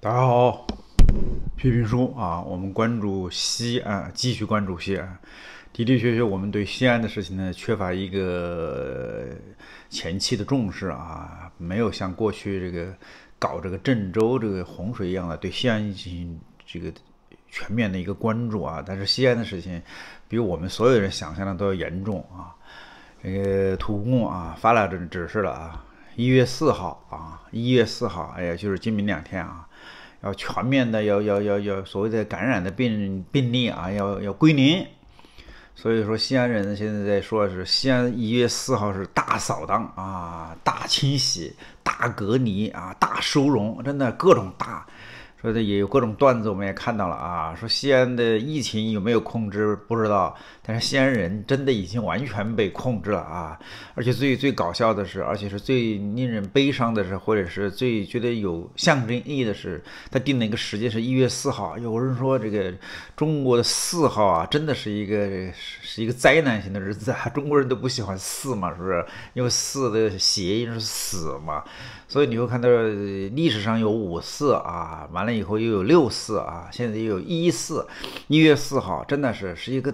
大家好，批评书啊，我们关注西安，继续关注西安。的的确确，我们对西安的事情呢，缺乏一个前期的重视啊，没有像过去这个搞这个郑州这个洪水一样的对西安进行这个全面的一个关注啊。但是西安的事情，比我们所有人想象的都要严重啊。这个土公啊发了这指示了啊，1月4号啊，1月4号，哎呀，就是今明2天啊。要全面的要所谓的感染的病例啊，要归零。所以说西安人现在在说是西安1月4号是大扫荡啊，大清洗，大隔离啊，大收容，真的各种大。说的也有各种段子，我们也看到了啊。说西安的疫情有没有控制不知道，但是西安人真的已经完全被控制了啊！而且最搞笑的是，而且是最令人悲伤的是，或者是最觉得有象征意义的是，他定了一个时间是1月4号。有人说这个中国的4号啊，真的是一个灾难性的日子啊！中国人都不喜欢4嘛，是不是？因为4的谐音是死嘛。所以你会看到历史上有5·4啊，完了以后又有6·4啊，现在又有1·4，1月4号真的是一个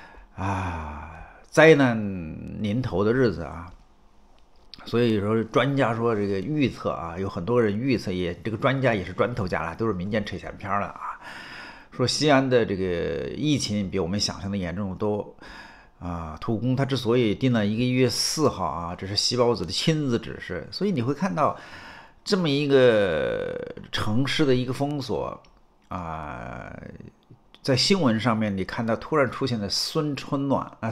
灾难临头的日子啊。所以说专家说这个预测啊，有很多人预测这个专家也是砖头家了，都是民间扯闲篇了啊。说西安的这个疫情比我们想象的严重多。土公他之所以定了一个1月4号啊，这是西包子的亲自指示，所以你会看到这么一个城市的一个封锁啊，在新闻上面你看到突然出现了孙春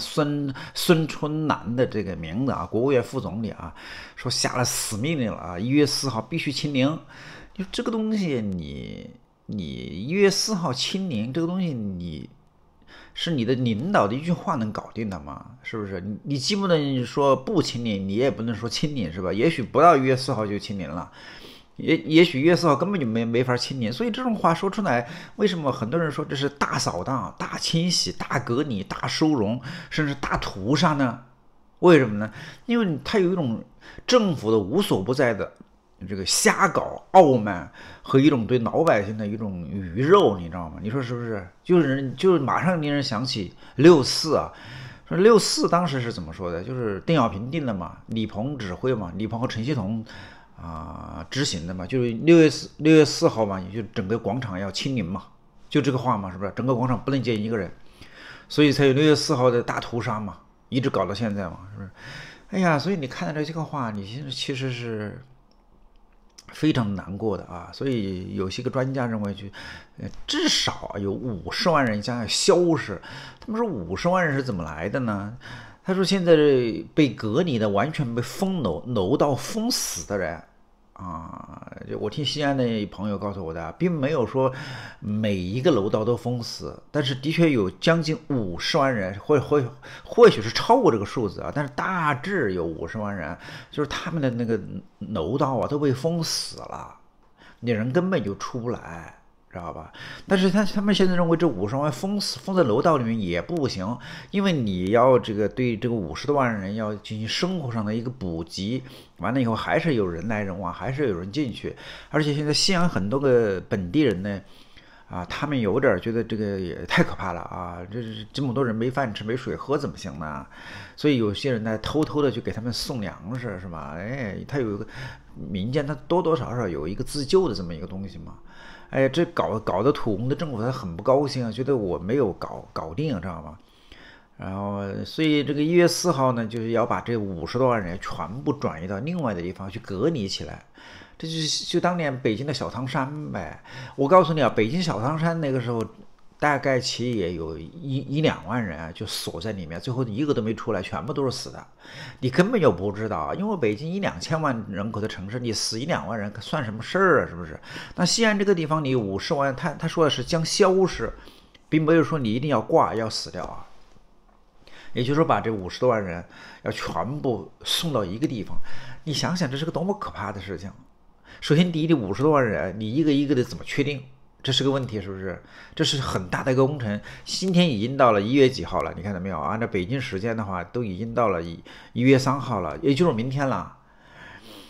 兰的这个名字啊，国务院副总理啊，说下了死命令了啊，1月4号必须清零。就这个东西你1月4号清零这个东西是你的领导的一句话能搞定的吗？是不是？你既不能说不清零，你也不能说清零，是吧？也许不到1月4号就清零了，也许1月4号根本就没法清零。所以这种话说出来，为什么很多人说这是大扫荡、大清洗、大隔离、大收容，甚至大屠杀呢？为什么呢？因为它有一种政府的无所不在的这个瞎搞、傲慢和一种对老百姓的一种鱼肉，你知道吗？你说是不是？就是马上令人想起6·4啊。说6·4当时是怎么说的？就是邓小平定的嘛，李鹏指挥嘛，李鹏和陈锡同执行的嘛，就是6月4号嘛，就整个广场要清零嘛，就这个话嘛，是不是？整个广场不能见一个人，所以才有6月4号的大屠杀嘛，一直搞到现在嘛，是不是？哎呀，所以你看到这个话，你其实是非常难过的啊。所以有些个专家认为至少有50万人将要消失。他们说50万人是怎么来的呢？他说现在被隔离的完全被封楼道封死的人啊，我听西安的朋友告诉我的，并没有说每一个楼道都封死，但是的确有将近50万人，或许是超过这个数字啊，但是大致有50万人，就是他们的那个楼道啊都被封死了，你人根本就出不来。知道吧？但是他们现在认为这50万封在楼道里面也不行，因为你要对这个50多万人要进行生活上的一个补给，完了以后还是有人来人往，还是有人进去，而且现在西安很多个本地人呢，他们有点觉得这个也太可怕了啊！这么多人没饭吃没水喝怎么行呢？所以有些人呢偷偷的去给他们送粮食，是吧？哎，他有一个民间，他多多少少有一个自救的这么一个东西嘛。哎，这搞得土公的政府他很不高兴啊，觉得我没有搞定，知道吗？然后，所以这个1月4号呢，就是要把这50多万人全部转移到另外的地方去隔离起来。这就当年北京的小汤山呗。我告诉你啊，北京小汤山那个时候大概其也有1-2万人啊，就锁在里面，最后一个都没出来，全部都是死的。你根本就不知道，因为北京1-2千万人口的城市，你死1-2万人算什么事儿啊？是不是？那西安这个地方，你50万，他说的是将消失，并没有说你一定要挂要死掉啊。也就是说，把这50多万人要全部送到一个地方，你想想，这是个多么可怕的事情。首先，第一，这50多万人，你一个一个的怎么确定？这是个问题，是不是？这是很大的一个工程。今天已经到了1月几号了？你看到没有？按照北京时间的话，都已经到了1月3号了，也就是明天了。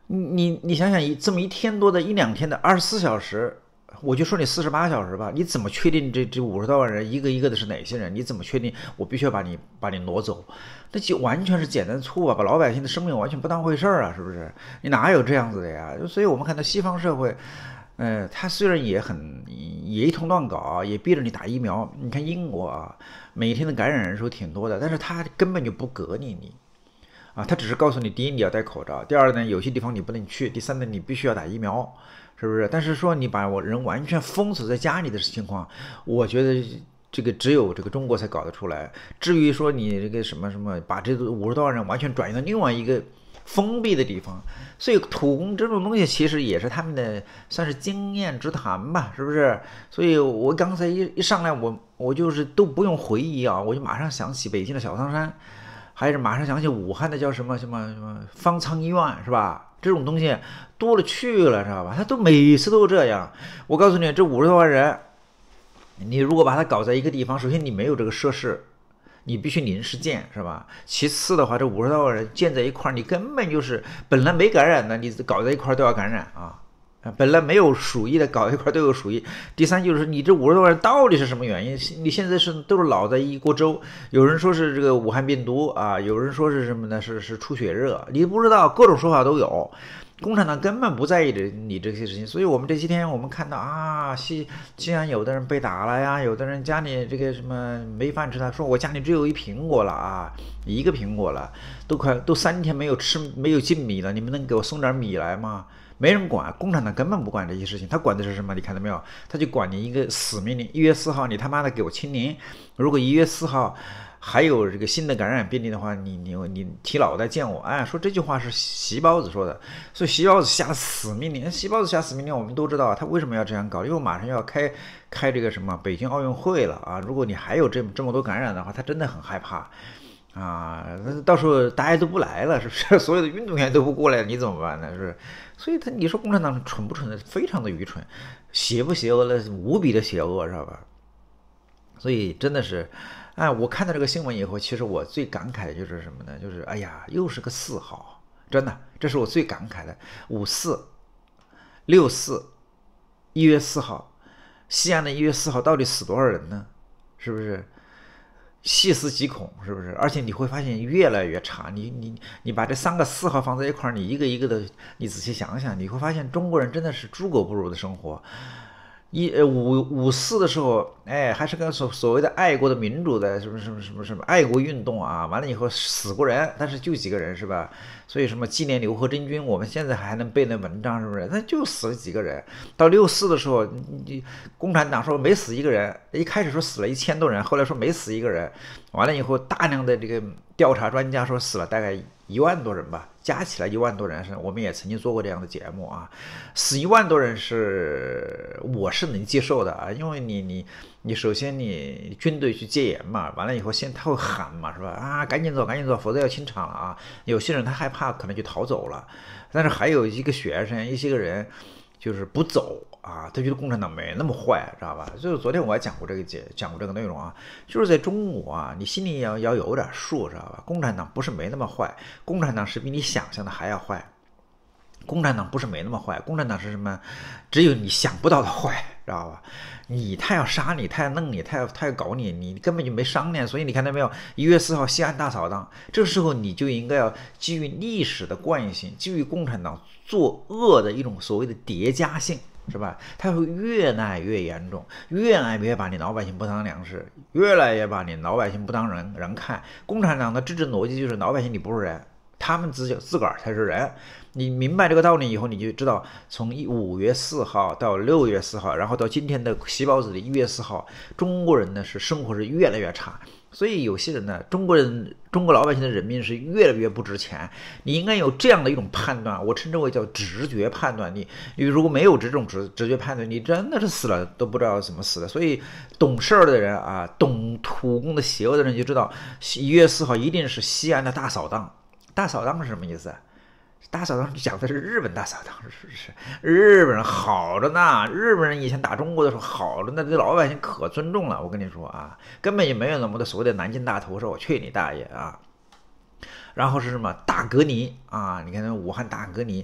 你想想，这么1天多的1-2天的24小时，我就说你48小时吧，你怎么确定这50多万人一个一个的是哪些人？你怎么确定我必须要把你挪走？那就完全是简单粗暴，把老百姓的生命完全不当回事儿啊，是不是？你哪有这样子的呀？所以我们看到西方社会。他虽然也一通乱搞，也逼着你打疫苗。你看英国啊，每天的感染人数挺多的，但是他根本就不隔离你啊，他只是告诉你，第一你要戴口罩，第二呢有些地方你不能去，第三呢你必须要打疫苗，是不是？但是说你把人完全封死在家里的情况，我觉得这个只有这个中国才搞得出来。至于说你这个什么把这50多万人完全转移到另外一个封闭的地方，所以土工这种东西其实也是他们的算是经验之谈吧，是不是？所以我刚才一上来我就是都不用回忆啊，我就马上想起北京的小汤山，还是马上想起武汉的叫什么方舱医院，是吧？这种东西多了去了，知道吧？他都每次都这样。我告诉你，这50多万人，你如果把它搞在一个地方，首先你没有这个设施。你必须临时建，是吧？其次的话，这50多万人建在一块儿，你根本就是本来没感染的，你搞在一块儿都要感染啊！本来没有鼠疫的，搞一块都有鼠疫。第三就是你这50多万人到底是什么原因？你现在都是老在一锅粥。有人说是这个武汉病毒啊，有人说是什么呢？是出血热，你不知道，各种说法都有。共产党根本不在意你这些事情，所以我们这些天我们看到啊，西安有的人被打了呀，有的人家里这个什么没饭吃，他说我家里只有一苹果了啊，一个苹果了，都3天没有进米了，你们能给我送点米来吗？没人管，共产党根本不管这些事情，他管的是什么？你看到没有？他就管你一个死命令，1月4号你他妈的给我清零，如果1月4号。还有这个新的感染病例的话，你提脑袋见我。哎，说这句话是习包子说的，所以习包子下了死命令。习包子下死命令，我们都知道他为什么要这样搞，因为马上要开这个什么北京奥运会了啊！如果你还有这么多感染的话，他真的很害怕啊！到时候大家都不来了，是不是？所有的运动员都不过来，你怎么办呢？是，所以你说共产党蠢不蠢的？非常的愚蠢，邪不邪恶的？无比的邪恶，知道吧？所以真的是。我看到这个新闻以后，其实我最感慨的就是什么呢？就是哎呀，又是个4号，真的，这是我最感慨的。54、64、1月4号，西安的1月4号到底死多少人呢？是不是？细思极恐，是不是？而且你会发现越来越差。你把这3个4号放在一块儿，你一个一个的，你仔细想想，你会发现中国人真的是猪狗不如的生活。54的时候，还是个所谓的爱国的民主的什么爱国运动啊，完了以后死过人，但是就几个人是吧？所以什么纪念刘和珍君，我们现在还能背那文章，是不是？那就死了几个人。到64的时候，共产党说没死一个人，一开始说死了1000多人，后来说没死一个人，完了以后大量的这个调查专家说死了大概1万多人吧，加起来1万多人，我们也曾经做过这样的节目啊。死1万多人我是能接受的啊，因为你首先你军队去戒严嘛，完了以后他会喊嘛，是吧？啊，赶紧走，否则要清场了啊！有些人他害怕，可能就逃走了，但是还有一些个人就是不走啊，他觉得共产党没那么坏，知道吧？就是昨天我还讲过这个内容啊，就是在中国啊，你心里要有点数，知道吧？共产党不是没那么坏，共产党是比你想象的还要坏。共产党不是没那么坏，共产党是什么？只有你想不到的坏，知道吧？他要杀你，他要弄你，他要搞你，你根本就没商量。所以你看到没有？1月4号西安大扫荡，这个时候你就应该要基于历史的惯性，基于共产党作恶的一种所谓的叠加性，是吧？他会越来越严重，越来越把你老百姓不当粮食，越来越把你老百姓不当人看。共产党的治政逻辑就是老百姓你不是人，他们自个儿才是人。你明白这个道理以后，你就知道从5月4号到6月4号，然后到今天的习包子的1月4号，中国人呢生活是越来越差。所以有些人呢，中国老百姓的人命是越来越不值钱。你应该有这样的一种判断，我称之为叫直觉判断。你如果没有这种直觉判断，你真的是死了都不知道怎么死的。所以懂事儿的人啊，懂土工的邪恶的人就知道，1月4号一定是西安的大扫荡。大扫荡是什么意思啊？大扫荡讲的是日本大扫荡，是不是？日本人好着呢，日本人以前打中国的时候好着呢，这老百姓可尊重了。我跟你说啊，根本也没有那么多所谓的南京大屠杀，我去你大爷啊！然后是什么大隔离啊？你看那武汉大隔离，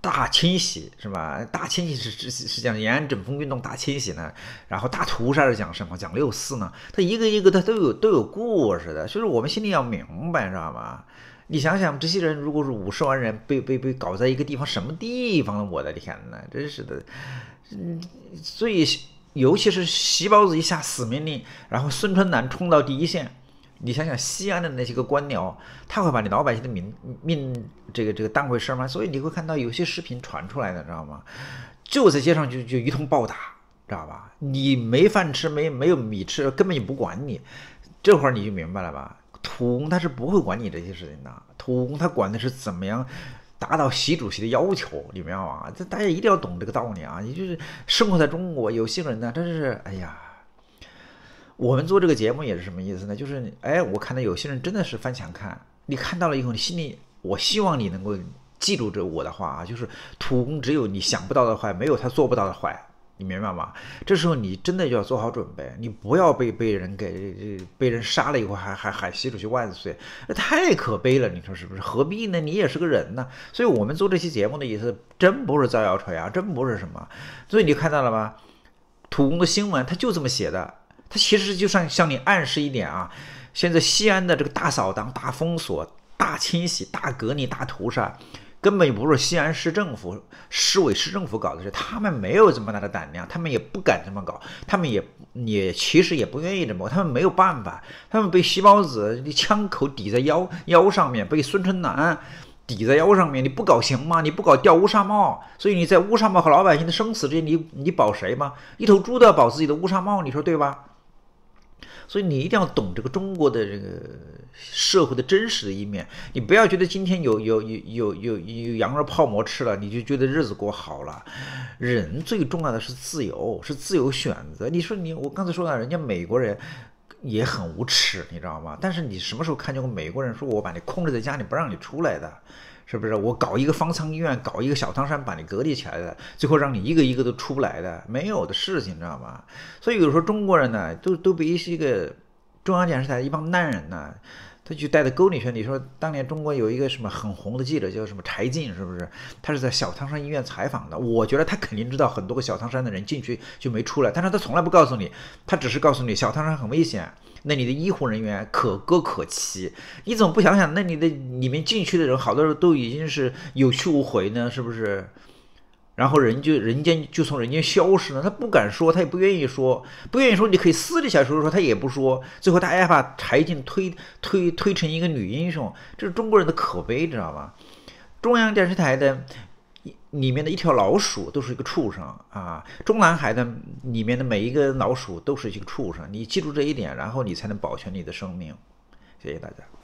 大清洗是吧？大清洗是讲延安整风运动大清洗呢，然后大屠杀是讲什么？讲6·4呢？它一个一个它都有故事的，所以说我们心里要明白，知道吗？你想想，这些人如果是50万人被搞在一个地方，什么地方？我的天哪，真是的，所以尤其是习包子一下死命令，然后孙春兰冲到第一线。你想想西安的那些个官僚，他会把你老百姓的命这个当回事吗？所以你会看到有些视频传出来的，知道吗？就在街上就一通暴打，知道吧？你没饭吃，没有米吃，根本就不管你。这会儿你就明白了吧？土公他是不会管你这些事情的，土公他管的是怎么样达到习主席的要求，你明白吗？这大家一定要懂这个道理啊！你就是生活在中国，有些人呢，真是哎呀。我们做这个节目也是什么意思呢？就是我看到有些人真的是翻墙看，你看到了以后，你心里，我希望你能够记住着我的话啊，就是土公只有你想不到的坏，没有他做不到的坏，你明白吗？这时候你真的就要做好准备，你不要被人杀了以后还喊习主席万岁，那太可悲了，你说是不是？何必呢？你也是个人呢。所以我们做这期节目的意思，真不是造谣传谣，真不是什么。所以你看到了吧？土公的新闻他就这么写的。它其实就向你暗示一点啊，现在西安的这个大扫荡、大封锁、大清洗、大革命、大屠杀，根本不是西安市政府、市委市政府搞的事，他们没有这么大的胆量，他们也不敢这么搞，他们也其实也不愿意这么搞，他们没有办法，他们被习包子枪口抵在腰上面，被孙春兰抵在腰上面，你不搞行吗？你不搞掉乌纱帽，所以你在乌纱帽和老百姓的生死之间，你保谁吗？一头猪都要保自己的乌纱帽，你说对吧？所以你一定要懂这个中国的这个社会的真实的一面，你不要觉得今天有羊肉泡馍吃了，你就觉得日子过好了。人最重要的是自由，是自由选择。你说我刚才说了，人家美国人也很无耻，你知道吗？但是你什么时候看见过美国人说我把你控制在家里不让你出来的？是不是？我搞一个方舱医院，搞一个小汤山把你隔离起来的，最后让你一个一个都出不来的，没有的事情，知道吗？所以有时候中国人呢，都被一个中央电视台一帮烂人呢，他就带到沟里去。你说当年中国有一个什么很红的记者叫什么柴进，是不是？他是在小汤山医院采访的，我觉得他肯定知道很多个小汤山的人进去就没出来，但是他从来不告诉你，他只是告诉你小汤山很危险。那你的医护人员可歌可泣，你怎么不想想，那你的里面进去的人，好多人都已经是有去无回呢，是不是？然后人间就从人间消失了，他不敢说，他也不愿意说，你可以私底下说，他也不说，最后大家把柴进推成一个女英雄，这是中国人的可悲，知道吗？中央电视台的里面的一条老鼠都是一个畜生啊！中南海的里面的每一个老鼠都是一个畜生，你记住这一点，然后你才能保全你的生命。谢谢大家。